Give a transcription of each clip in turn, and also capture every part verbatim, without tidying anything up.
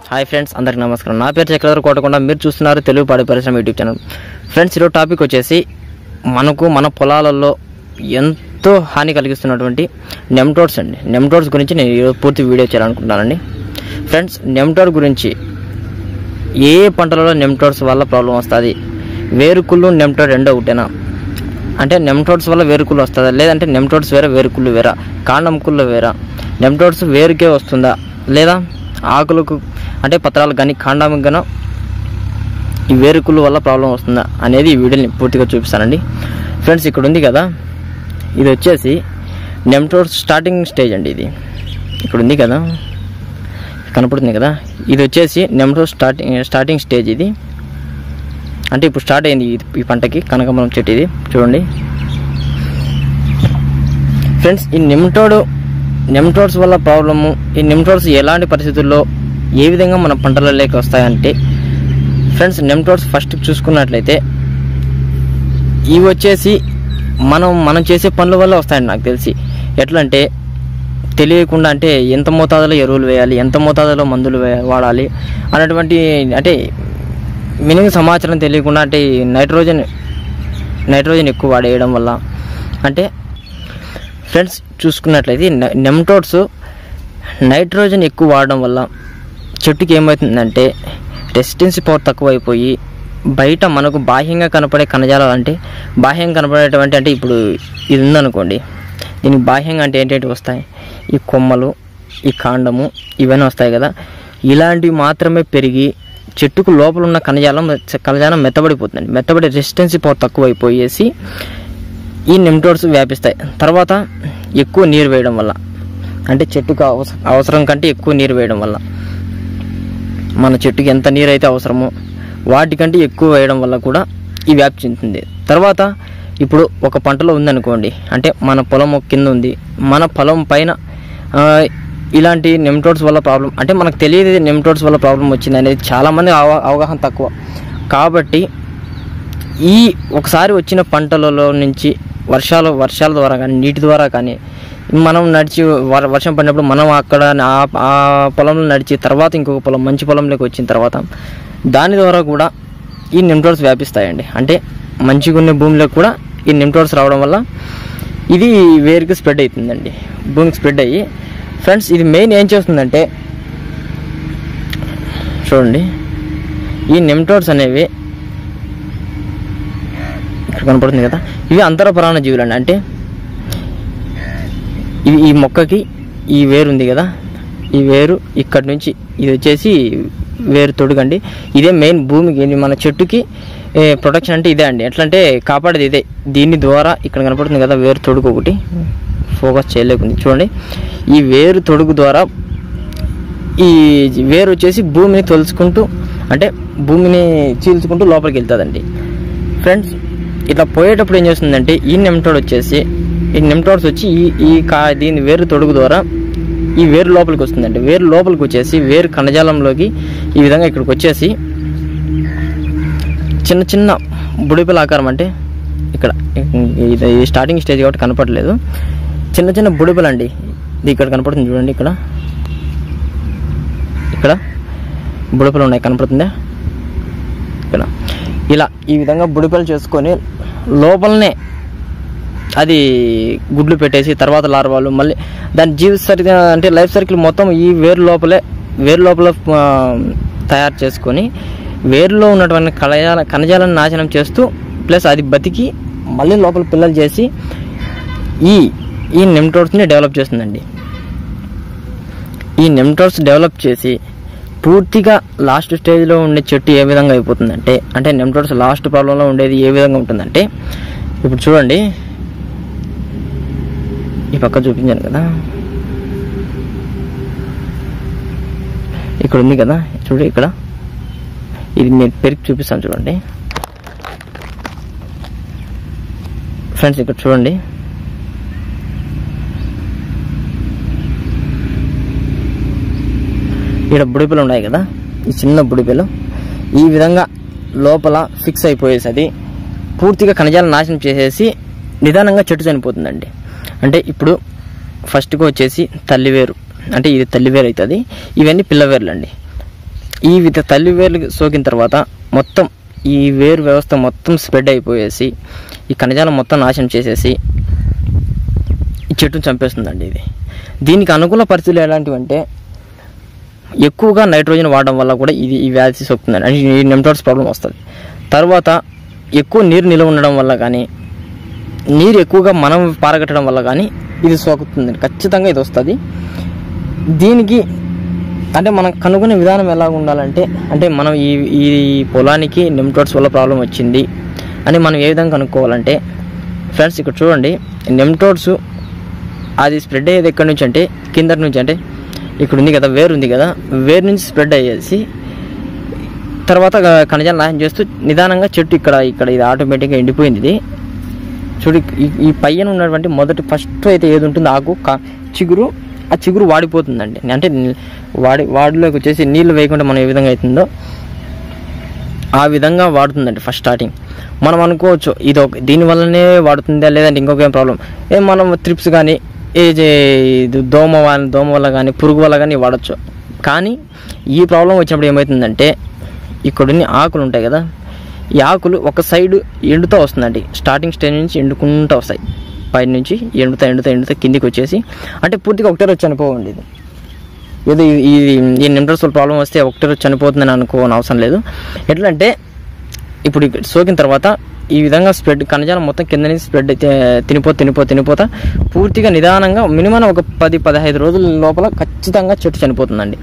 Hi friends, అందరికీ నమస్కారం. నా పేరు చక్రధర్ కోటకొండ. మీరు చూస్తున్నారు తెలుగు పాడి పరిశ్రమ యూట్యూబ్ ఛానల్. ఫ్రెండ్స్, ఈరోజు టాపిక్ వచ్చేసి మనకు మన పొలాలలో ఎంతో హాని కలిగిస్తున్నటువంటి నెమ్టోడ్స్ అండి. నెమ్టోడ్స్ గురించి నేను ఈరోజు పూర్తి వీడియో చేయాలనుకుంటున్నానండి. ఫ్రెండ్స్, నెమ్టోడ్ గురించి ఏ ఏ పంటలలో నెమ్టోడ్స్ వల్ల ప్రాబ్లం వస్తుంది, వేరుకుళ్ళు నెమ్టోడ్ రెండో ఒకటేనా, అంటే నెమ్టోడ్స్ వల్ల వేరుకుళ్ళు వస్తుందా, లేదంటే నెమ్టోడ్స్ వేరే వేరుకుళ్ళు వేరా, కాండం కుళ్ళు వేరా, నెమ్టోడ్స్ వేరుకే వస్తుందా, లేదా ఆకులకు అంటే పత్రాలు కానీ కాండానికి కానీ ఈ వేరుకుళ్ళు వల్ల ప్రాబ్లం వస్తుందా అనేది ఈ వీడియోని పూర్తిగా చూపిస్తానండి. ఫ్రెండ్స్, ఇక్కడ ఉంది కదా, ఇది వచ్చేసి నెమ్టోడ్స్ స్టార్టింగ్ స్టేజ్ అండి. ఇది ఇక్కడ ఉంది కదా, కనపడుతుంది కదా, ఇది వచ్చేసి నెమ్టోడ్ స్టార్టింగ్ స్టార్టింగ్ స్టేజ్. ఇది అంటే ఇప్పుడు స్టార్ట్ అయింది ఈ పంటకి. కనకాంబరం చెట్టు ఇది చూడండి. ఫ్రెండ్స్, ఈ నెమ్టోడ్ నెమ్టోడ్స్ వల్ల ప్రాబ్లము, ఈ నెమ్టోడ్స్ ఎలాంటి పరిస్థితుల్లో ఏ విధంగా మన పంటలలోకి వస్తాయంటే, ఫ్రెండ్స్, నెమ్టోడ్స్ ఫస్ట్ చూసుకున్నట్లయితే ఇవి వచ్చేసి మనం మనం చేసే పనుల వల్ల వస్తాయండి. నాకు తెలిసి ఎట్లా అంటే తెలియకుండా, అంటే ఎంత మోతాదులో ఎరువులు వేయాలి, ఎంత మోతాదులో మందులు వాడాలి అన్నటువంటి అంటే మినిమం సమాచారం తెలియకుండా, అంటే నైట్రోజన్ నైట్రోజన్ ఎక్కువ వాడేయడం వల్ల, అంటే ఫ్రెండ్స్ చూసుకున్నట్లయితే నెమ్టోడ్స్ నైట్రోజన్ ఎక్కువ వాడడం వల్ల చెట్టుకి ఏమవుతుందంటే రెసిస్టెన్సీ పవర్ తక్కువైపోయి బయట మనకు బాహ్యంగా కనపడే కణజాలాలు, అంటే బాహ్యంగా కనపడేటువంటి, అంటే ఇప్పుడు ఇది ఉందనుకోండి, దీనికి బాహ్యంగా అంటే ఏంటంటే వస్తాయి ఈ కొమ్మలు, ఈ కాండము, ఇవన్నీ వస్తాయి కదా. ఇలాంటివి మాత్రమే పెరిగి చెట్టుకు లోపల ఉన్న కణజాలం కణజాలం మెత్తబడిపోతుంది. మెత్తబడి రెసిస్టెన్సీ పవర్ తక్కువైపోయేసి ఈ నెమ్టోడ్స్ వ్యాపిస్తాయి. తర్వాత ఎక్కువ నీరు వేయడం వల్ల, అంటే చెట్టుకు అవసరం కంటే ఎక్కువ నీరు వేయడం వల్ల, మన చెట్టుకి ఎంత నీరు అయితే అవసరమో వాటికంటే ఎక్కువ వేయడం వల్ల కూడా ఈ వ్యాప్తి చెందుతుంది. తర్వాత ఇప్పుడు ఒక పంటలో ఉందనుకోండి, అంటే మన పొలం కింద ఉంది, మన పొలం పైన ఇలాంటి నెమ్టోడ్స్ వల్ల ప్రాబ్లం, అంటే మనకు తెలియదు నెమ్టోడ్స్ వల్ల ప్రాబ్లం వచ్చింది అనేది చాలామంది అవ అవగాహన తక్కువ. కాబట్టి ఈ ఒకసారి వచ్చిన పంటలలో నుంచి వర్షాలు వర్షాల ద్వారా కానీ నీటి ద్వారా కానీ మనం నడిచి వర్షం పడినప్పుడు మనం అక్కడ ఆ పొలంలో నడిచి తర్వాత ఇంకొక పొలం మంచి పొలంలోకి వచ్చిన తర్వాత దాని ద్వారా కూడా ఈ నెమ్టోడ్స్ వ్యాపిస్తాయండి. అంటే మంచిగా ఉన్న భూమిలోకి కూడా ఈ నెమ్టోడ్స్ రావడం వల్ల ఇది వేరుకి స్ప్రెడ్ అవుతుందండి, భూమికి స్ప్రెడ్ అయ్యి. ఫ్రెండ్స్, ఇది మెయిన్ ఏం చేస్తుందంటే చూడండి, ఈ నెమ్టోడ్స్ అనేవి ఇక్కడ కనపడుతుంది కదా, ఇవి అంతర పరాణ జీవులు అండి. అంటే ఇవి ఈ మొక్కకి ఈ వేరు ఉంది కదా, ఈ వేరు ఇక్కడి నుంచి ఇది వచ్చేసి వేరు తొడుగండి. ఇదే మెయిన్ భూమికి మన చెట్టుకి ప్రొటెక్షన్ అంటే ఇదే అండి. ఎట్లా అంటే కాపాడేది ఇదే. దీని ద్వారా ఇక్కడ కనపడుతుంది కదా వేరు తొడుగు, ఒకటి ఫోకస్ చేయలేకుంది చూడండి. ఈ వేరు తొడుగు ద్వారా ఈ వేరు వచ్చేసి భూమిని తొలుచుకుంటూ, అంటే భూమిని చీల్చుకుంటూ లోపలికి వెళ్తుందండి. ఫ్రెండ్స్, ఇట్లా పోయేటప్పుడు ఏం చేస్తుందంటే ఈ నెమ్టోడ్ వచ్చేసి ఈ నెమ్టోడ్స్ వచ్చి ఈ ఈ కా దీని వేరు తొడుగు ద్వారా ఈ వేరు లోపలికి వస్తుందండి. వేరు లోపలికి వచ్చేసి వేరు కణజాలంలోకి ఈ విధంగా ఇక్కడికి వచ్చేసి చిన్న చిన్న బుడిపెల ఆకారం, అంటే ఇక్కడ ఇది స్టార్టింగ్ స్టేజ్ కాబట్టి కనపడలేదు, చిన్న చిన్న బుడిపెలు అండి. ఇది ఇక్కడ కనపడుతుంది చూడండి, ఇక్కడ ఇక్కడ బుడిపెలు ఉన్నాయి, కనపడుతుందా ఇక్కడ. ఇలా ఈ విధంగా బుడిపెలు చేసుకొని లోపలనే అది గుడ్లు పెట్టేసి తర్వాత లార్వాలు మళ్ళీ దాని జీవిత సర్కిల్, అంటే లైఫ్ సర్కిల్ మొత్తం ఈ వేరు లోపలే వేరు లోపల తయారు చేసుకొని వేరులో ఉన్నటువంటి కణజాల కణజాలను నాశనం చేస్తూ ప్లస్ అది బతికి మళ్ళీ లోపల పిల్లలు చేసి ఈ ఈ నెమ్టోడ్స్ని డెవలప్ చేస్తుందండి. ఈ నెమ్టోడ్స్ డెవలప్ చేసి పూర్తిగా లాస్ట్ స్టేజ్లో ఉండే చెట్టు ఏ విధంగా అయిపోతుందంటే, అంటే నెమ్టోడ్స్ లాస్ట్ ప్రాబ్లంలో ఉండేది ఏ విధంగా ఉంటుందంటే, ఇప్పుడు చూడండి, ఈ పక్క చూపించాను కదా, ఇక్కడ ఉంది కదా చూడండి, ఇక్కడ ఇది నేను పెరిగి చూపిస్తాను చూడండి. ఫ్రెండ్స్, ఇక్కడ చూడండి, ఇక్కడ బుడిపెలు ఉన్నాయి కదా, ఈ చిన్న బుడిపెలు ఈ విధంగా లోపల ఫిక్స్ అయిపోయేసి అది పూర్తిగా కణజాలను నాశనం చేసేసి నిదానంగా చెట్టు చనిపోతుందండి. అంటే ఇప్పుడు ఫస్ట్గా వచ్చేసి తల్లివేరు, అంటే ఇది తల్లివేరు అవుతుంది, ఇవన్నీ పిల్లవేర్లు అండి. ఈ విధ తల్లి వేర్లు సోకిన తర్వాత మొత్తం ఈ వేరు వ్యవస్థ మొత్తం స్ప్రెడ్ అయిపోయేసి ఈ కణజాలం మొత్తం నాశనం చేసేసి ఈ చెట్టును చంపేస్తుందండి. ఇది దీనికి అనుకూల పరిస్థితులు ఎలాంటివంటే ఎక్కువగా నైట్రోజన్ వాడడం వల్ల కూడా ఇది ఈ వ్యాధి సోకుతుందండి, అంటే ఈ నెమటోడ్స్ ప్రాబ్లం వస్తుంది. తర్వాత ఎక్కువ నీరు నిల్వ ఉండడం వల్ల కానీ, నీరు ఎక్కువగా మనం పారగట్టడం వల్ల కానీ ఇది సోకుతుందండి, ఖచ్చితంగా ఇది వస్తుంది. దీనికి అంటే మనం కనుగొనే విధానం ఎలా ఉండాలంటే, అంటే మనం ఈ ఈ పొలానికి నెమటోడ్స్ వల్ల ప్రాబ్లం వచ్చింది అని మనం ఏ విధంగా కనుక్కోవాలంటే, ఫ్రెండ్స్ ఇక్కడ చూడండి, నెమటోడ్స్ అది స్ప్రెడ్ అయ్యేది ఎక్కడి నుంచి అంటే కింద నుంచి, అంటే ఇక్కడ ఉంది కదా వేరు ఉంది కదా, వేరు నుంచి స్ప్రెడ్ అయ్యేసి తర్వాత కణజాలం నాశనం చేస్తూ నిదానంగా చెట్టు ఇక్కడ ఇక్కడ ఇది ఆటోమేటిక్గా ఎండిపోయింది. ఇది చూడు, ఈ పైన ఉన్నటువంటి మొదటి ఫస్ట్ అయితే ఏది ఉంటుందో ఆకు చిగురు, ఆ చిగురు వాడిపోతుందండి. అంటే వాడి వాడిలోకి వచ్చేసి నీళ్ళు వేయకుండా మనం ఏ విధంగా అవుతుందో ఆ విధంగా వాడుతుందండి ఫస్ట్ స్టార్టింగ్. మనం అనుకోవచ్చు ఇది ఒక దీనివల్లనే వాడుతుందా లేదంటే ఇంకొక ఏం ప్రాబ్లం, ఏం మనం త్రిప్స్ కానీ ఏ దోమ దోమ వల్ల కానీ పురుగు వల్ల కానీ వాడచ్చు. కానీ ఈ ప్రాబ్లం వచ్చినప్పుడు ఏమవుతుందంటే ఇక్కడున్న ఆకులు ఉంటాయి కదా, ఈ ఆకులు ఒక సైడ్ ఎండుతూ వస్తుందండి. స్టార్టింగ్ స్టేజ్ నుంచి ఎండుకుంటూ వస్తాయి, పై నుంచి ఎండుతా ఎండుతా ఎండుతా కిందికి వచ్చేసి, అంటే పూర్తిగా ఒకటే రోజు చనిపోవండి. ఇది ఏదో ఈ ఈ నెమటోడ్స్ ప్రాబ్లం వస్తే ఒకటే రోజు చనిపోతుందని అనుకోని అవసరం లేదు. ఎట్లా అంటే ఇప్పుడు సోకిన తర్వాత ఈ విధంగా స్ప్రెడ్ కణజాలం మొత్తం కింద నుంచి స్ప్రెడ్ తినిపో తినిపో తినిపోతా పూర్తిగా నిదానంగా మినిమం ఒక పది పదహైదు రోజుల లోపల ఖచ్చితంగా చెట్టు చనిపోతుందండి.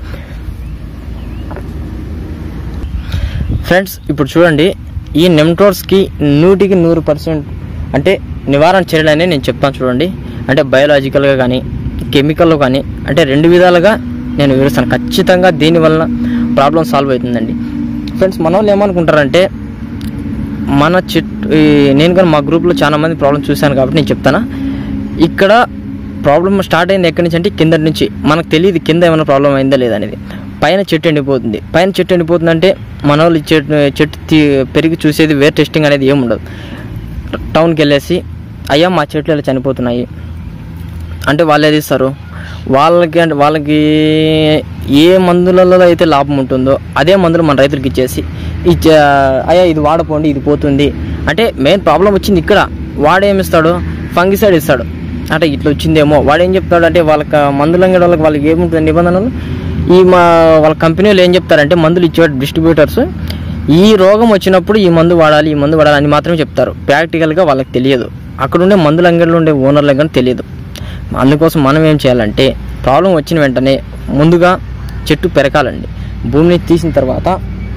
ఫ్రెండ్స్ ఇప్పుడు చూడండి, ఈ నెమటోడ్స్కి నూటికి నూరు పర్సెంట్ అంటే నివారణ చర్యలనే నేను చెప్తాను చూడండి. అంటే బయోలాజికల్గా కానీ కెమికల్లో కానీ అంటే రెండు విధాలుగా నేను వివరిస్తాను. ఖచ్చితంగా దీనివల్ల ప్రాబ్లం సాల్వ్ అవుతుందండి. ఫ్రెండ్స్ మన వాళ్ళు ఏమనుకుంటారంటే, మన చెట్టు నేను కానీ మా గ్రూప్లో చాలా మంది ప్రాబ్లం చూశాను కాబట్టి నేను చెప్తాను. ఇక్కడ ప్రాబ్లం స్టార్ట్ అయింది ఎక్కడి నుంచి అంటే కింద నుంచి. మనకు తెలియదు కింద ఏమైనా ప్రాబ్లం అయిందా లేదనేది. పైన చెట్టు ఎండిపోతుంది. పైన చెట్టు ఎండిపోతుందంటే మన వాళ్ళు చెట్టు చెట్టు పెరిగి చూసేది వేర్ టెస్టింగ్ అనేది ఏమి ఉండదు. టౌన్కి వెళ్ళేసి అయ్యా మా చెట్లు ఇలా చనిపోతున్నాయి అంటే వాళ్ళు ఏది ఇస్తారు, వాళ్ళకి అంటే వాళ్ళకి ఏ మందులలో అయితే లాభం ఉంటుందో అదే మందులు మన రైతులకు ఇచ్చేసి ఇచ్చే అయ్యా ఇది వాడపోండి ఇది పోతుంది అంటే మెయిన్ ప్రాబ్లం వచ్చింది ఇక్కడ. వాడేమిస్తాడు, ఫంగిసైడ్ ఇస్తాడు. అంటే ఇట్లా వచ్చిందేమో వాడు ఏం చెప్తాడు అంటే వాళ్ళకి మందులు అంగడి వాళ్ళకి వాళ్ళకి ఏముంటుంది నిబంధనలు, ఈ మా వాళ్ళ కంపెనీలు ఏం చెప్తారంటే మందులు ఇచ్చే డిస్ట్రిబ్యూటర్స్ ఈ రోగం వచ్చినప్పుడు ఈ మందు వాడాలి ఈ మందు వాడాలి అని మాత్రమే చెప్తారు. ప్రాక్టికల్గా వాళ్ళకి తెలియదు, అక్కడ ఉండే మందుల అంగడిలో ఉండే ఓనర్లకు కానీ తెలియదు. అందుకోసం మనం ఏం చేయాలంటే ప్రాబ్లం వచ్చిన వెంటనే ముందుగా చెట్టు పెరకాలండి. భూమిని తీసిన తర్వాత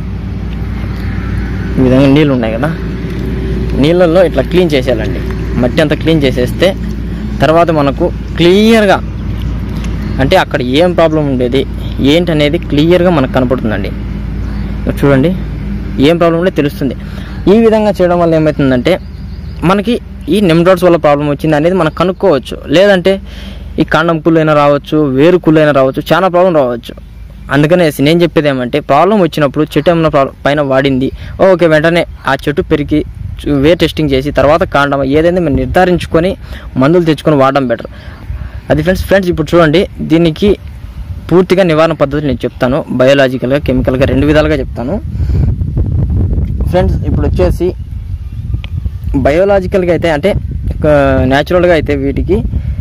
ఈ విధంగా నీళ్ళు ఉన్నాయి కదా, నీళ్ళల్లో ఇట్లా క్లీన్ చేసేయాలండి. మట్టి అంతా క్లీన్ చేసేస్తే తర్వాత మనకు క్లియర్గా అంటే అక్కడ ఏం ప్రాబ్లం ఉండేది ఏంటనేది క్లియర్గా మనకు కనపడుతుందండి. చూడండి ఏం ప్రాబ్లం ఉండే తెలుస్తుంది. ఈ విధంగా చేయడం వల్ల ఏమవుతుందంటే మనకి ఈ నెమటోడ్స్ వల్ల ప్రాబ్లం వచ్చింది అనేది మనం కనుక్కోవచ్చు. లేదంటే ఈ కాండం కుళ్ళు అయినా రావచ్చు, వేరు కుళ్ళు అయినా రావచ్చు, చాలా ప్రాబ్లం రావచ్చు. అందుకనేసి నేను చెప్పేది ఏమంటే ప్రాబ్లం వచ్చినప్పుడు చెట్టు ఏమైనా ప్రాబ్లం పైన వాడింది ఓకే వెంటనే ఆ చెట్టు పెరిగి వేర్ టెస్టింగ్ చేసి తర్వాత కాండం ఏదైనా మీరు నిర్ధారించుకొని మందులు తెచ్చుకొని వాడడం బెటర్. అది ఫ్రెండ్స్ ఫ్రెండ్స్ ఇప్పుడు చూడండి, దీనికి పూర్తిగా నివారణ పద్ధతులు నేను చెప్తాను. బయోలాజికల్గా కెమికల్గా రెండు విధాలుగా చెప్తాను ఫ్రెండ్స్. ఇప్పుడు వచ్చేసి బయోలాజికల్గా అయితే అంటే న్యాచురల్గా అయితే వీటికి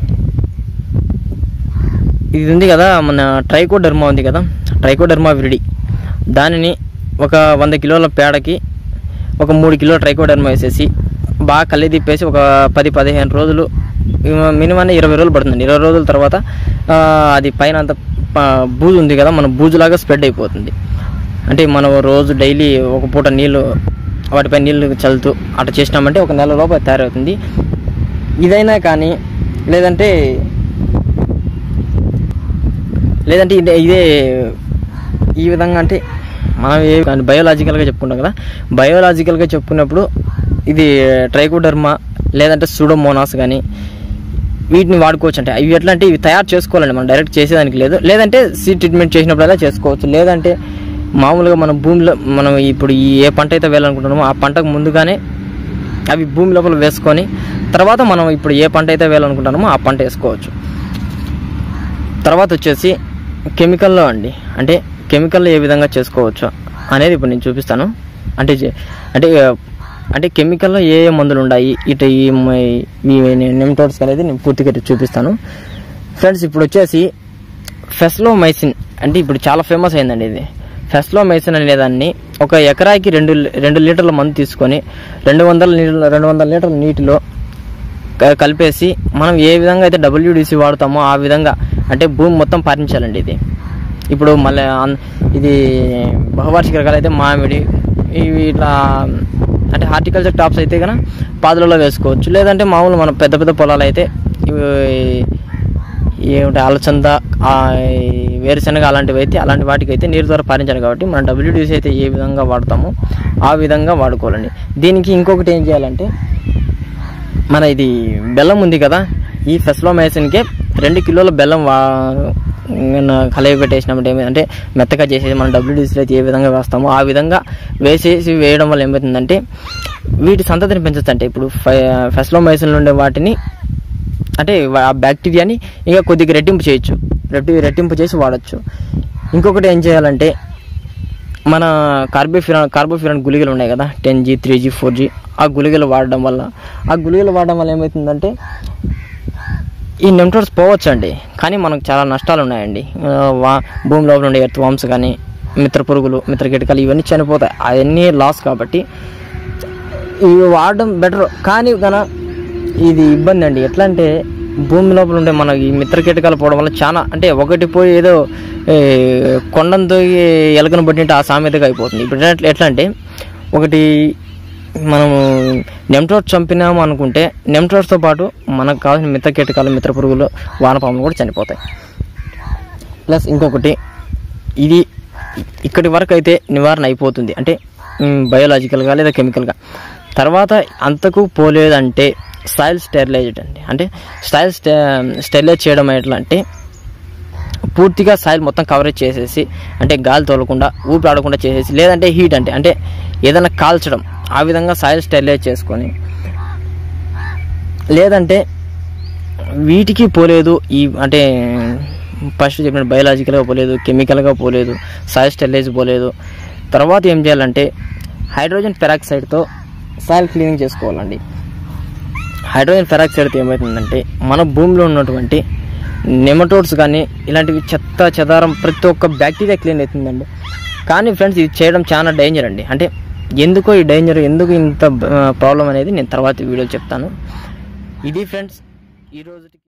ఇది ఉంది కదా, మన ట్రైకోడర్మా ఉంది కదా, ట్రైకోడర్మా విరిడి, దానిని ఒక వంద కిలోల పేడకి ఒక మూడు కిలోల ట్రైకోడర్మా వేసేసి బాగా కళ్ళి తిప్పేసి ఒక పది పదిహేను రోజులు మినిమం ఇరవై రోజులు పడుతుంది. ఇరవై రోజుల తర్వాత అది పైన అంత బూజు ఉంది కదా, మన బూజులాగా స్ప్రెడ్ అయిపోతుంది. అంటే మనం రోజు డైలీ ఒక పూట నీళ్ళు వాటిపై నీళ్ళు చల్లుతూ అట్లా చేసినామంటే ఒక నెల లోపల తయారవుతుంది. ఇదైనా కానీ లేదంటే లేదంటే ఇదే ఇదే ఈ విధంగా అంటే మనం ఏ బయోలాజికల్గా చెప్పుకుంటాం కదా, బయోలాజికల్గా చెప్పుకున్నప్పుడు ఇది ట్రైకోడర్మా లేదంటే సూడోమోనాస్ కానీ వీటిని వాడుకోవచ్చు. అంటే ఇవి ఎట్లా అంటే ఇవి తయారు చేసుకోవాలండి, మనం డైరెక్ట్ చేసేదానికి లేదు. లేదంటే సీడ్ ట్రీట్మెంట్ చేసినప్పుడల్లా చేసుకోవచ్చు. లేదంటే మామూలుగా మనం భూమిలో మనం ఇప్పుడు ఈ ఏ పంట అయితే వేయాలనుకుంటున్నామో ఆ పంటకు ముందుగానే అవి భూమి లోపల వేసుకొని తర్వాత మనం ఇప్పుడు ఏ పంట అయితే వేయాలనుకుంటున్నామో ఆ పంట వేసుకోవచ్చు. తర్వాత వచ్చేసి కెమికల్లో అండి, అంటే కెమికల్ ఏ విధంగా చేసుకోవచ్చు అనేది ఇప్పుడు నేను చూపిస్తాను. అంటే అంటే అంటే కెమికల్లో ఏ ఏ మందులు ఉన్నాయి ఇటు ఈ నెమటోడ్స్ అనేది నేను పూర్తిగా చూపిస్తాను ఫ్రెండ్స్. ఇప్పుడు వచ్చేసి ఫెస్లోమైసిన్ అంటే ఇప్పుడు చాలా ఫేమస్ అయిందండి ఇది. ఫెస్లోమైసిన్ అనేదాన్ని ఒక ఎకరాకి రెండు రెండు లీటర్ల మందు తీసుకొని రెండు వందల నీళ్ళ రెండు వందల లీటర్ల నీటిలో కలిపేసి మనం ఏ విధంగా అయితే డబ్ల్యూడిసి వాడతామో ఆ విధంగా అంటే భూమి మొత్తం పారించాలండి ఇది. ఇప్పుడు మళ్ళీ ఇది బహువార్షిక రకాలు అయితే మామిడి ఇవి ఇట్లా అంటే హార్టికల్చర్ టాప్స్ అయితే కనుక పాదులలో వేసుకోవచ్చు. లేదంటే మామూలు మన పెద్ద పెద్ద పొలాలు అయితే ఏమిటి అలచంద వేరుశనగ అలాంటివి అయితే అలాంటి వాటికి అయితే నీరు ద్వారా పారించాలి. కాబట్టి మనం డబ్ల్యూడిసి అయితే ఏ విధంగా వాడతామో ఆ విధంగా వాడుకోవాలండి. దీనికి ఇంకొకటి ఏం చేయాలంటే మన ఇది బెల్లం ఉంది కదా, ఈ ఫెస్లోమైసిన్కే రెండు కిలోల బెల్లం వా కలయి పెట్టేసినప్పుడు ఏమైందంటే మెత్తగా చేసేది మనం డబ్ల్యూడిసిలో అయితే ఏ విధంగా వేస్తామో ఆ విధంగా వేసేసి వేయడం వల్ల ఏమవుతుందంటే వీటి సంతతిని పెంచవచ్చు. అంటే ఇప్పుడు ఫెస్లోమైసిన్లో ఉండే వాటిని అంటే ఆ బ్యాక్టీరియాని ఇంకా కొద్దిగా రెట్టింపు చేయొచ్చు, రెట్టి రెట్టింపు చేసి వాడచ్చు. ఇంకొకటి ఏం చేయాలంటే మన కార్బోఫ్యూరాన్ కార్బోఫ్యూరాన్ గుళికలు ఉన్నాయి కదా, ten G three G four G ఆ గుళికలు వాడడం వల్ల ఆ గుళికలు వాడడం వల్ల ఏమవుతుందంటే ఈ నెమటోడ్స్ పోవచ్చు అండి. కానీ మనకు చాలా నష్టాలు ఉన్నాయండి. వా భూమి లోపల ఉండే ఎర్త్ వామ్స్ కానీ మిత్ర పురుగులు మిత్ర కీటకాలు ఇవన్నీ చనిపోతాయి, అవన్నీ లాస్. కాబట్టి ఇవి వాడడం బెటర్. కానీ కన ఇది ఇబ్బంది అండి. ఎట్లా అంటే భూమి లోపల ఉండే మన ఈ మిత్ర కీటకాలు పోవడం వల్ల చాలా అంటే ఒకటి పోయి ఏదో కొండంతో ఎలకను పట్టినట్టు ఆ సామెతగా అయిపోతుంది. ఇప్పుడు ఎట్లా ఎట్లా అంటే ఒకటి మనము నెమటోడ్స్ చంపినాము అనుకుంటే నెమటోడ్స్తో పాటు మనకు కావాల్సిన మిత్ర కీటకాలు మిత్ర పురుగులు వానపాములు కూడా చనిపోతాయి. ప్లస్ ఇంకొకటి ఇది ఇక్కడి వరకు అయితే నివారణ అయిపోతుంది అంటే బయోలాజికల్గా లేదా కెమికల్గా. తర్వాత అంతకు పోలేదంటే సాయిల్ స్టెరిలైజ్డ్ అండి. అంటే సాయిల్ స్టె స్టెరిలైజ్ చేయడం ఎట్లా అంటే పూర్తిగా సాయిల్ మొత్తం కవరేజ్ చేసేసి అంటే గాలి తోలకుండా ఊపిరి ఆడకుండా చేసేసి, లేదంటే హీట్ అంటే అంటే ఏదైనా కాల్చడం ఆ విధంగా సాయిల్ స్టెరిలైజ్ చేసుకొని, లేదంటే వీటికి పోలేదు ఈ అంటే ఫస్ట్ చెప్పిన బయోలాజికల్గా పోలేదు, కెమికల్గా పోలేదు, సాయిల్ స్టెరిలైజ్ పోలేదు. తర్వాత ఏం చేయాలంటే హైడ్రోజన్ పెరాక్సైడ్తో సాయిల్ క్లీనింగ్ చేసుకోవాలండి. హైడ్రోజన్ పెరాక్సైడ్తో ఏమవుతుందంటే మన భూమిలో ఉన్నటువంటి నెమటోడ్స్ కానీ ఇలాంటివి చెత్త చెదారం ప్రతి ఒక్క బ్యాక్టీరియా క్లీన్ అవుతుందండి. కానీ ఫ్రెండ్స్ ఇది చేయడం చాలా డేంజర్ అండి. అంటే ఎందుకో ఈ డేంజర్ ఎందుకు ఇంత ప్రాబ్లం అనేది నేను తర్వాత వీడియోలో చెప్తాను. ఇది ఫ్రెండ్స్ ఈరోజు